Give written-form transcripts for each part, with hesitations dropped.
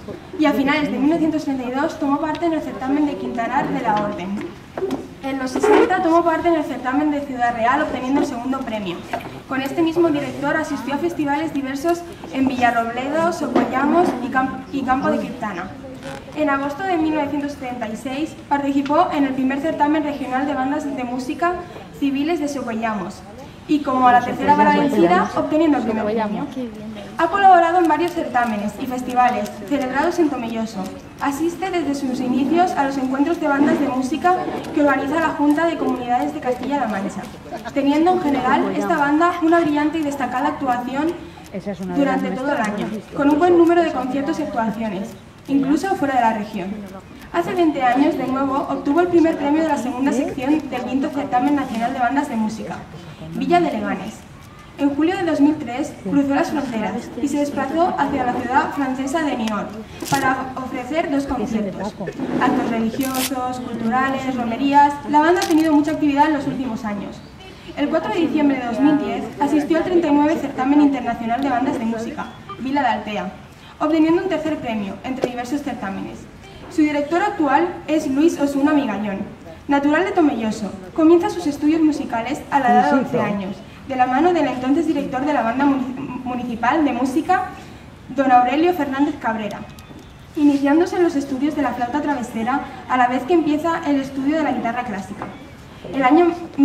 y a finales de 1932 tomó parte en el certamen de Quintanar de la Orden. En los 60 tomó parte en el certamen de Ciudad Real, obteniendo el segundo premio. Con este mismo director asistió a festivales diversos en Villarrobledo, Socollamos y Campo de Criptana. En agosto de 1976 participó en el primer certamen regional de bandas de música civiles de Socollamos y como a la tercera vara vencida, obteniendo el primer premio. Ha colaborado en varios certámenes y festivales celebrados en Tomelloso. Asiste desde sus inicios a los encuentros de bandas de música que organiza la Junta de Comunidades de Castilla-La Mancha, teniendo en general esta banda una brillante y destacada actuación durante todo el año, con un buen número de conciertos y actuaciones, incluso fuera de la región. Hace 20 años, de nuevo, obtuvo el primer premio de la segunda sección del quinto certamen nacional de bandas de música, Villa de Leganés. En julio de 2003 cruzó las fronteras y se desplazó hacia la ciudad francesa de Niort para ofrecer 2 conciertos, actos religiosos, culturales, romerías. La banda ha tenido mucha actividad en los últimos años. El 4 de diciembre de 2010 asistió al 39 certamen internacional de bandas de música, Vila de Altea, obteniendo un tercer premio entre diversos certámenes. Su director actual es Luis Osuna Migallón, natural de Tomelloso. Comienza sus estudios musicales a la edad de 11 años, de la mano del entonces director de la banda municipal de música, don Aurelio Fernández Cabrera, iniciándose en los estudios de la flauta travesera a la vez que empieza el estudio de la guitarra clásica. El año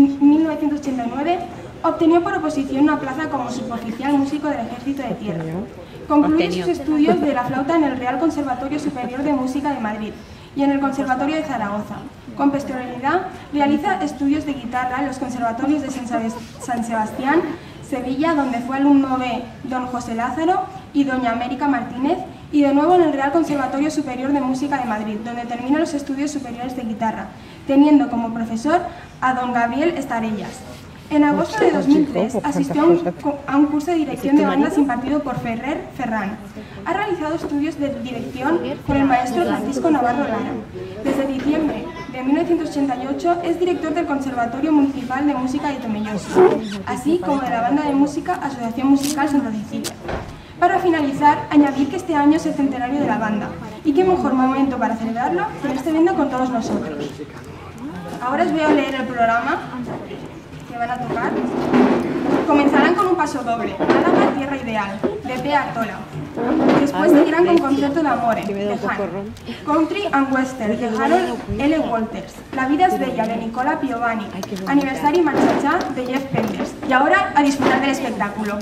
1989 obtenía por oposición una plaza como suboficial músico del Ejército de Tierra. Concluye sus estudios de la flauta en el Real Conservatorio Superior de Música de Madrid y en el Conservatorio de Zaragoza. Con posterioridad realiza estudios de guitarra en los conservatorios de San Sebastián, Sevilla, donde fue alumno de don José Lázaro y doña América Martínez, y de nuevo en el Real Conservatorio Superior de Música de Madrid, donde termina los estudios superiores de guitarra, teniendo como profesor a don Gabriel Estarellas. En agosto de 2003 asistió a un curso de dirección de bandas impartido por Ferrer Ferran. Ha realizado estudios de dirección con el maestro Francisco Navarro Lara. Desde diciembre de 1988 es director del Conservatorio Municipal de Música de Tomelloso, así como de la banda de música Asociación Musical Santa Cecilia. Para finalizar, añadir que este año es el centenario de la banda, y qué mejor momento para celebrarlo que en este evento con todos nosotros. Ahora os voy a leer el programa que van a tocar. Comenzarán con un paso doble, Málaga, Tierra Ideal, de P. Artola. Después seguirán con Concierto de Amore, de Han. Country and Western, de Harold L. Walters. La vida es bella, de Nicola Piovani. Aniversario y Marcha de Jeff Penders. Y ahora a disfrutar del espectáculo.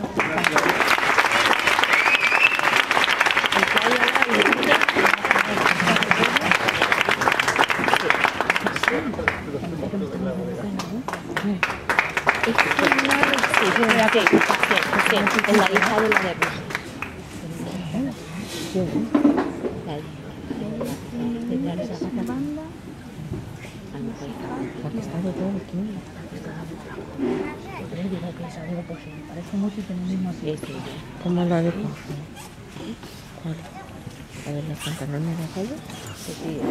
En la lista de la de ¿Cómo la de ¿cuál? ¿La de los pantalones de calle? Sí.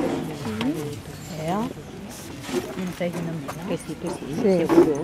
¿Me estáis diciendo mira? Que sí, seguro.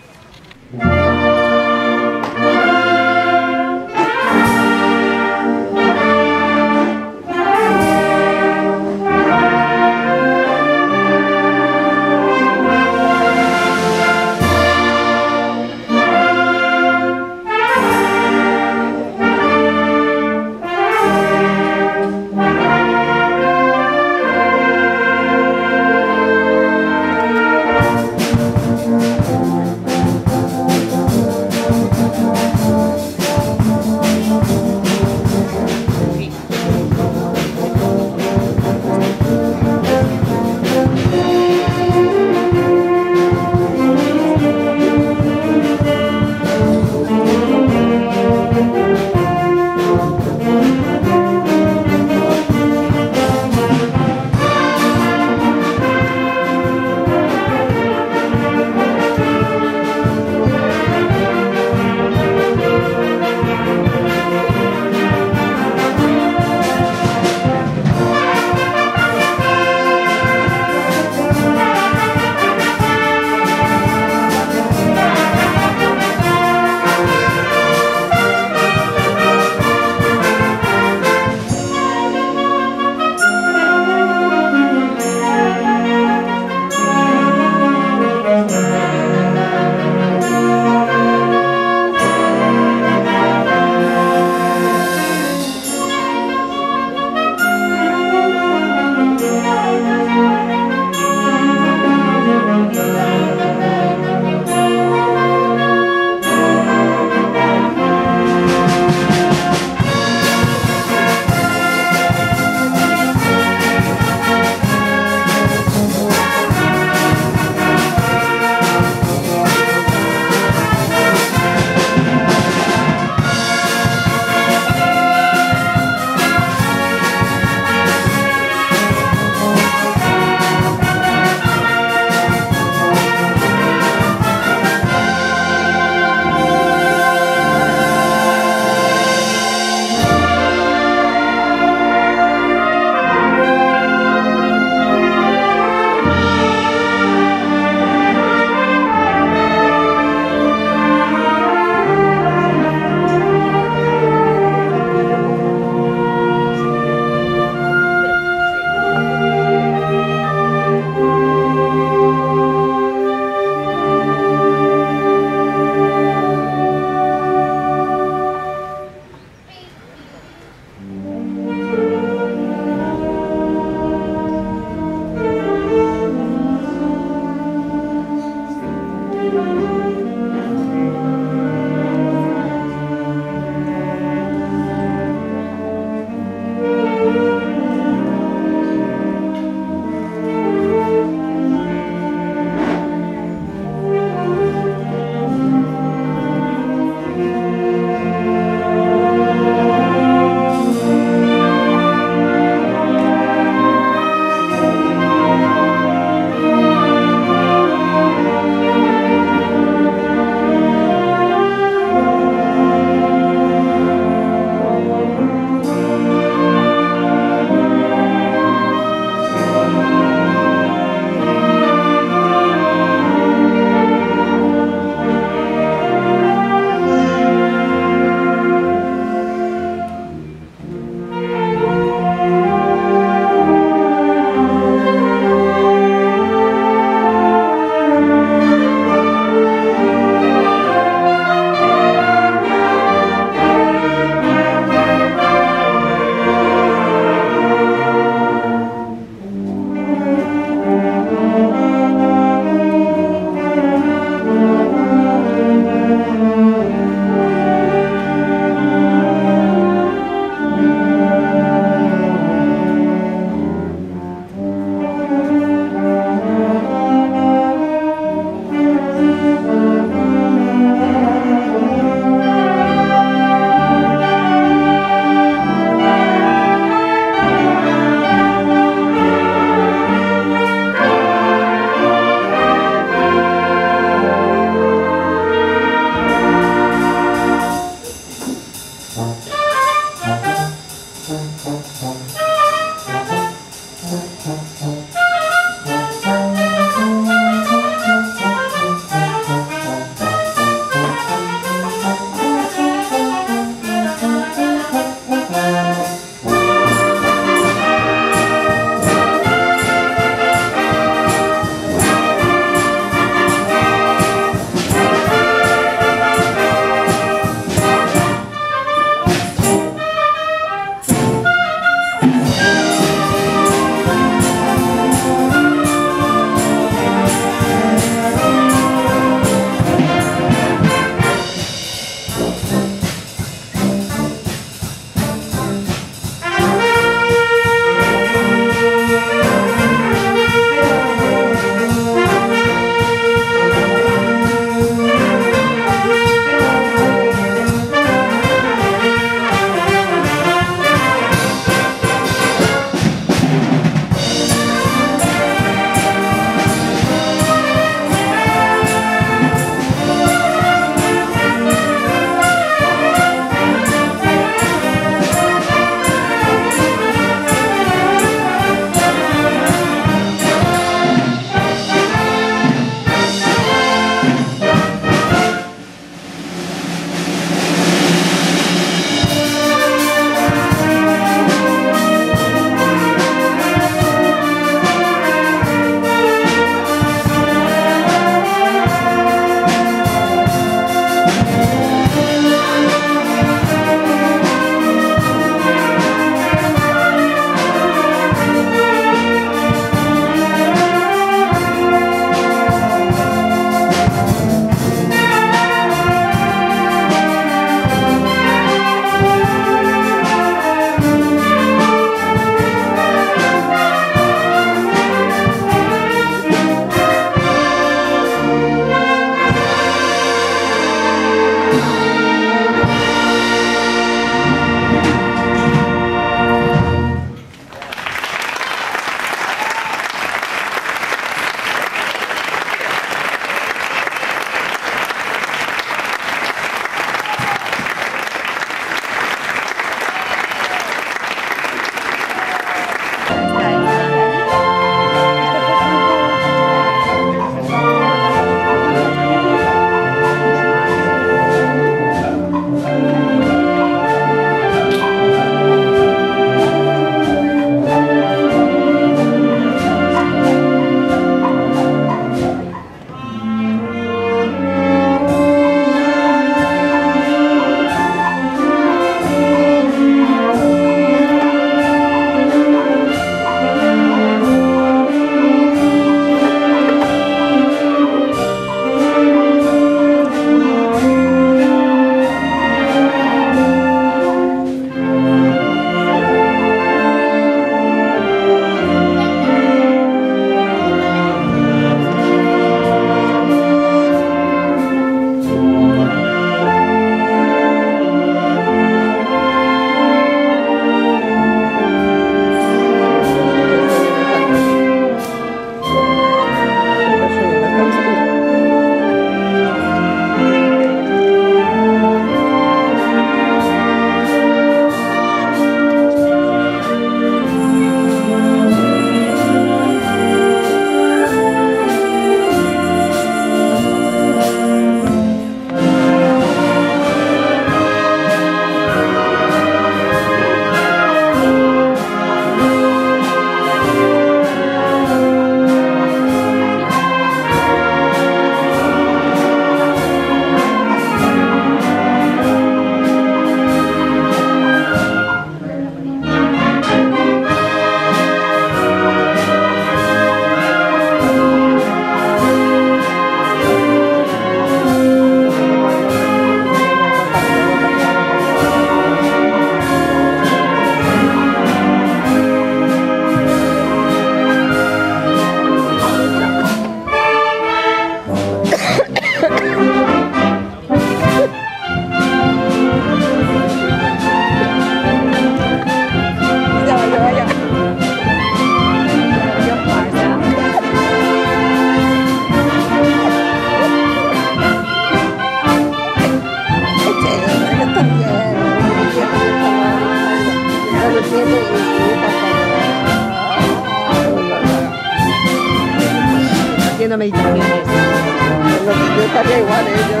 haciendo meditaciones. Yo estaría igual, yo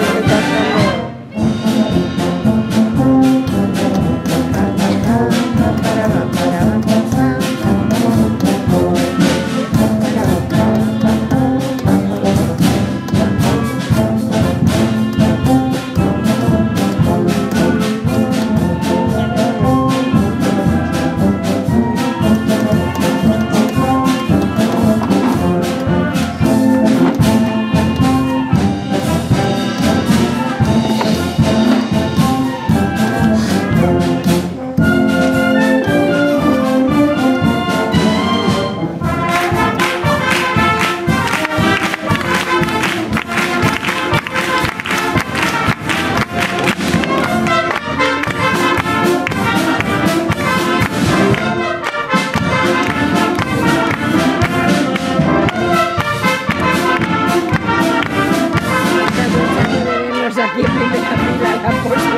aquí en primera fila, la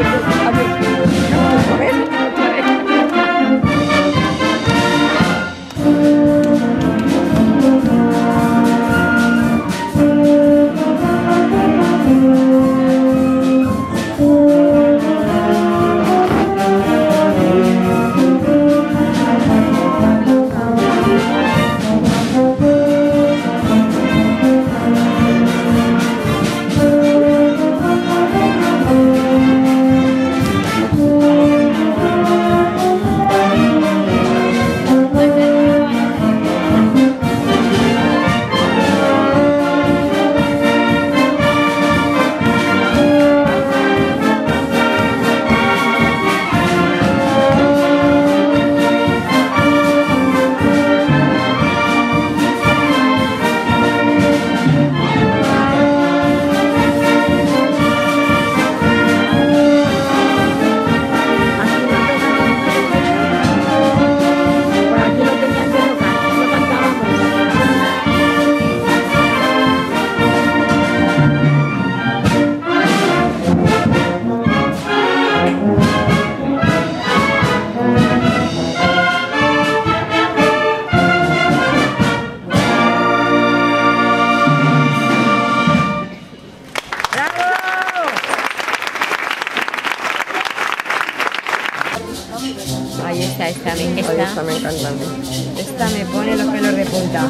Ahí está, esta me encanta. Esta me pone los pelos de punta.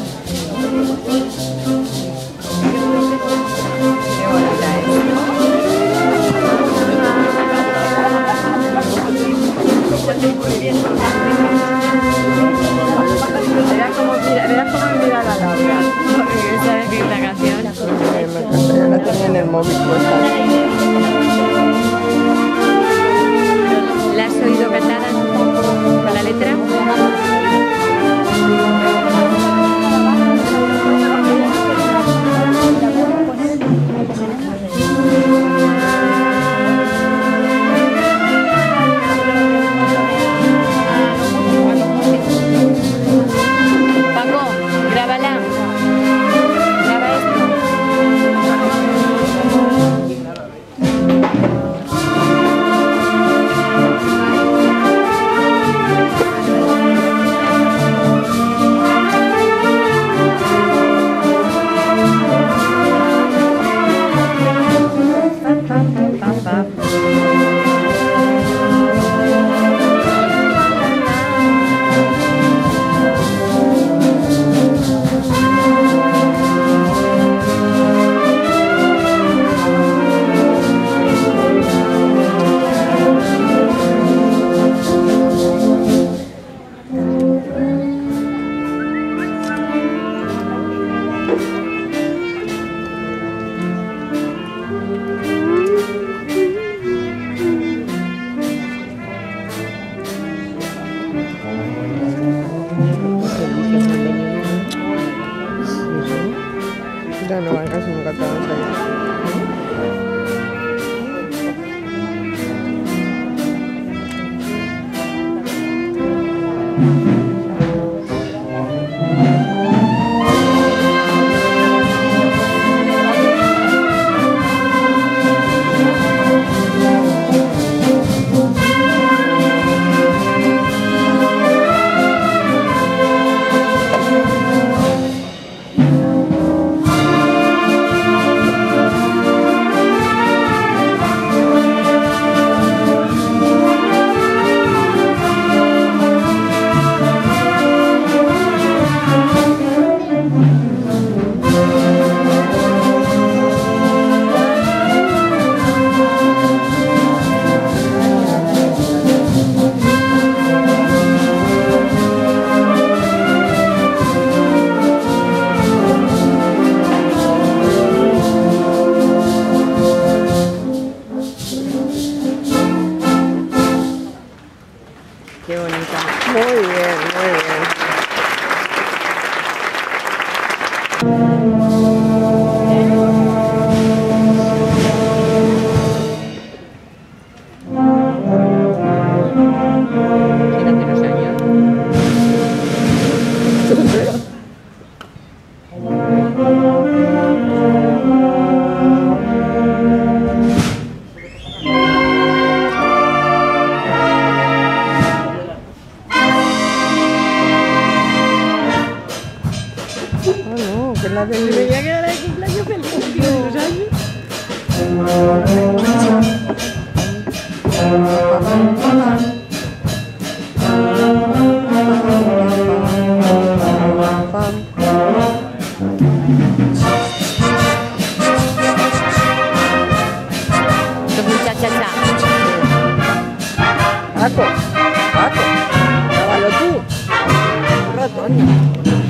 Qué bonita Verás cómo me mira la Laura. ¿Sabes qué es la canción? Me encantaría, la tenía en el móvil puesta. ¿La has oído cantada con la letra? Qué bonita. Muy bien, muy bien. ¿Quién hace los años? Oh, no, que la del... Me voy a quedar de cumpleaños feliz. ¿Tiene los años? Esto es un cha-cha-cha. Paco, Paco, grábalo tú. Rotoño.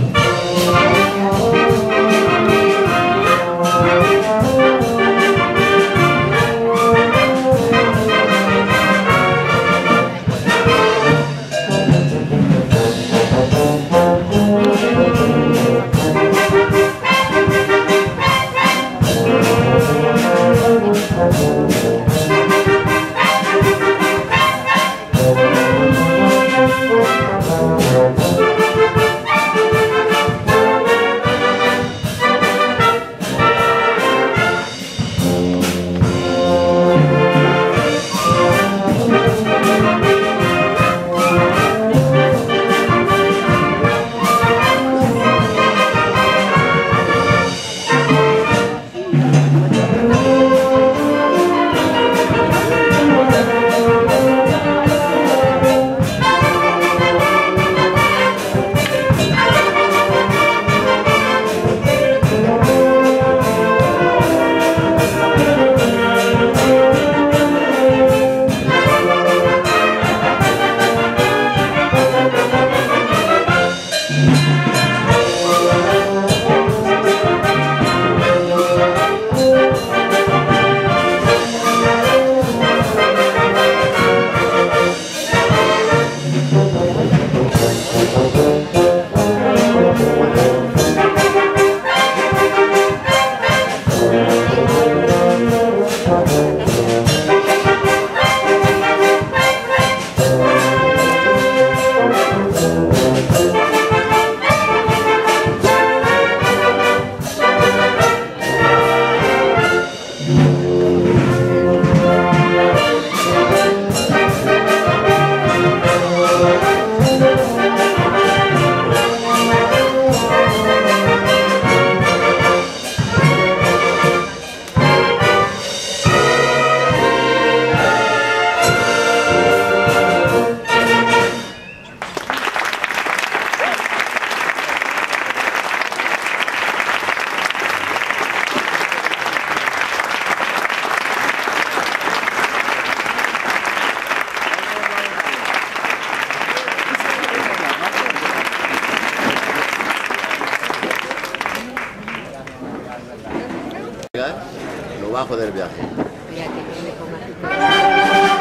Lo bajo del viaje. Mira que no le pongas tu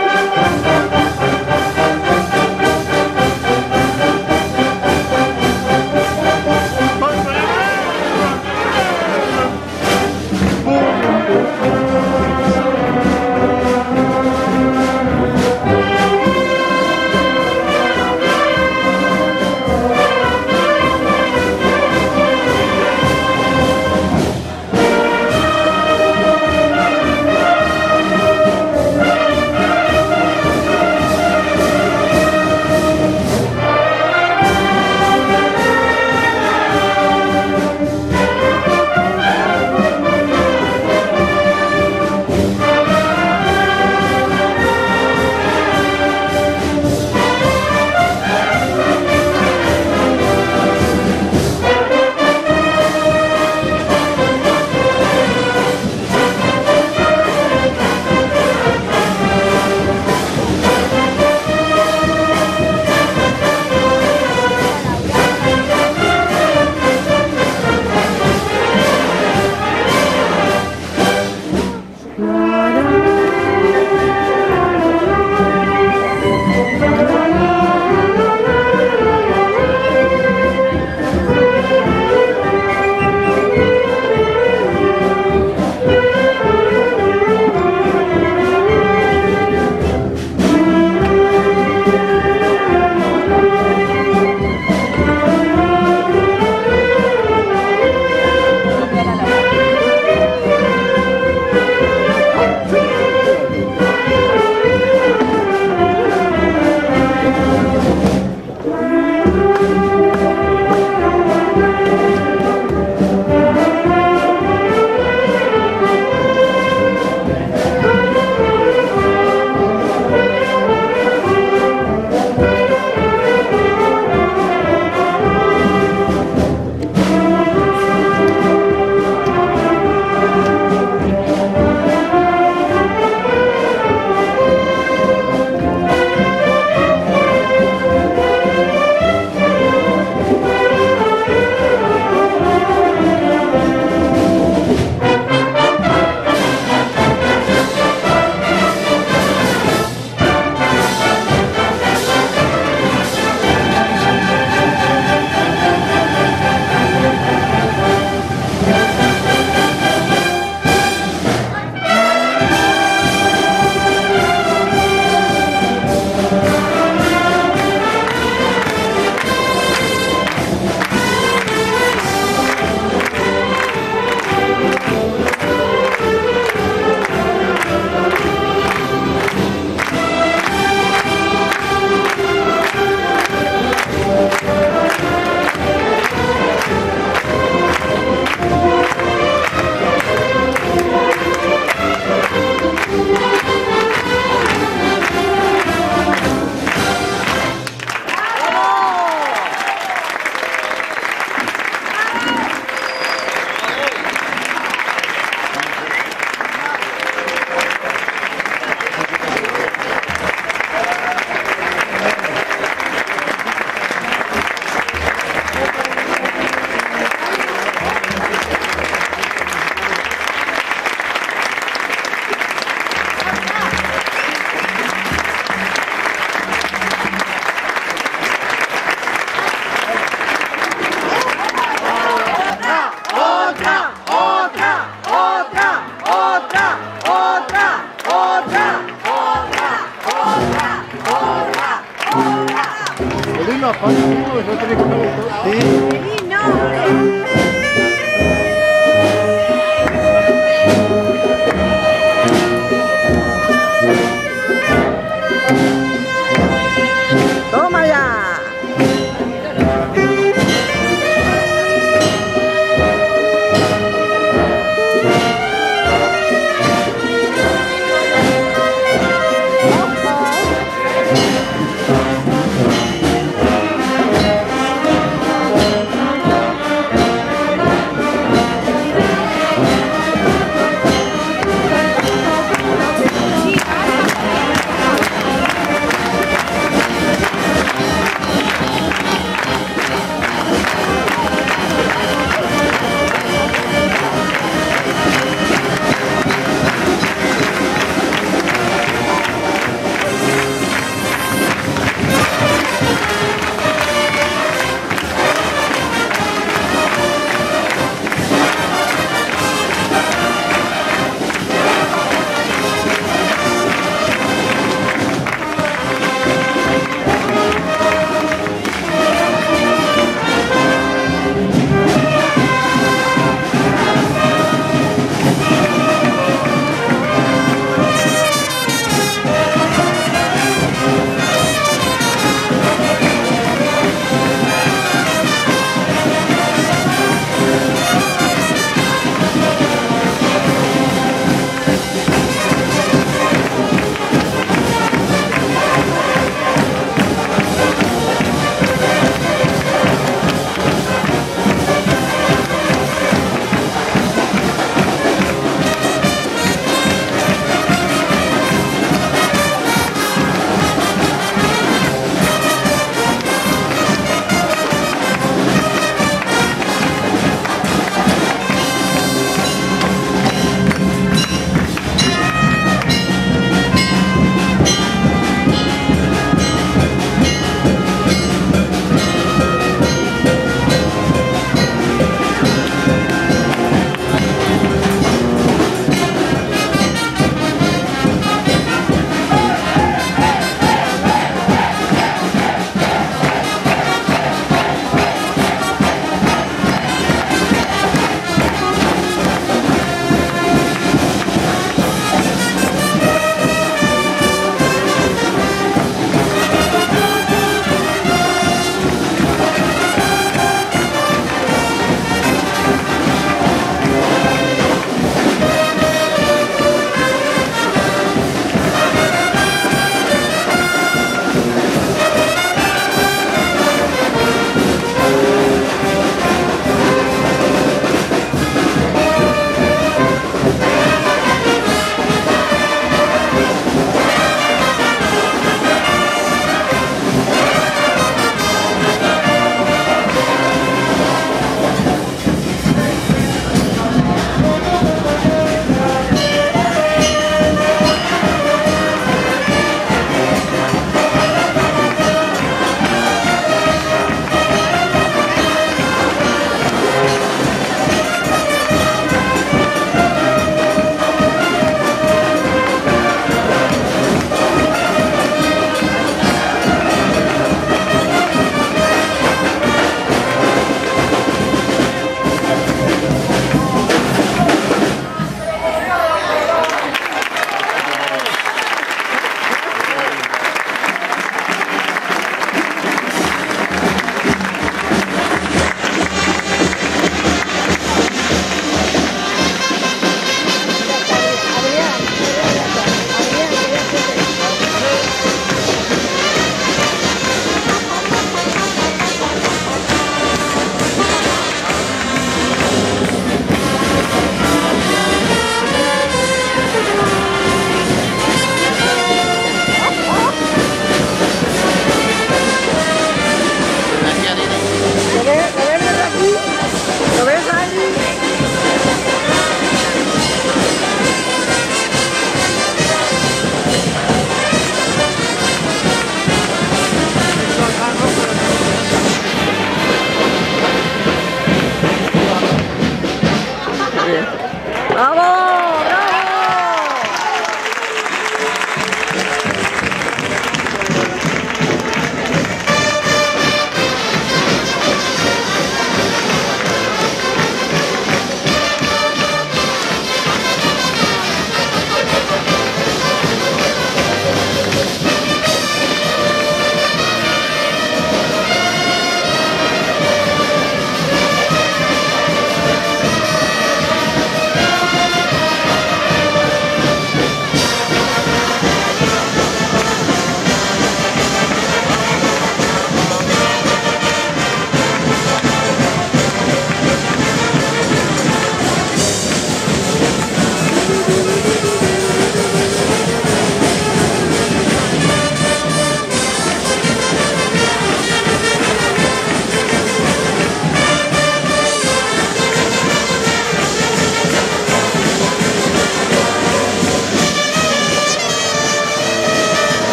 las palmas, eso tiene que me gustó. Sí, no, hombre.